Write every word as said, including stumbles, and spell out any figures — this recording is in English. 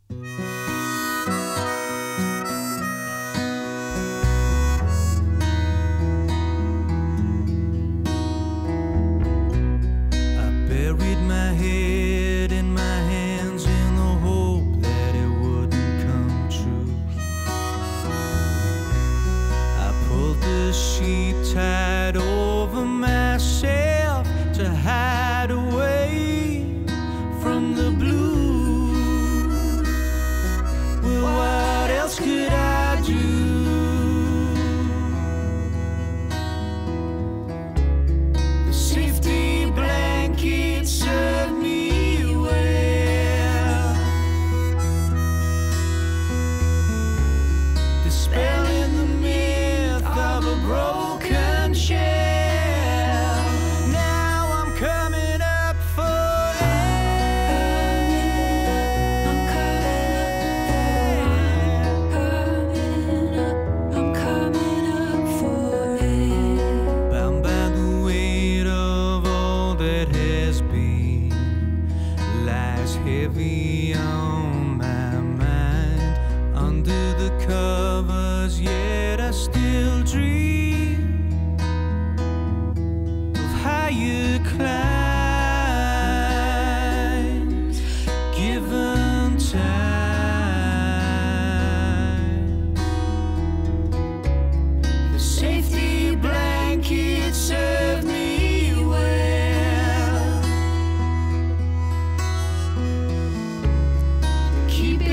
Tied over myself to hide away from the blue. Well, what else could I do? The safety blanket served me well, dispelling the myth of a broken shell. Now I'm coming up for air. I'm coming up, I'm coming up for air. Bound by the weight of all that has been, lies heavy on my mind. Under the covers, yet I still dream higher climbs, given time. The safety blanket served me well, keep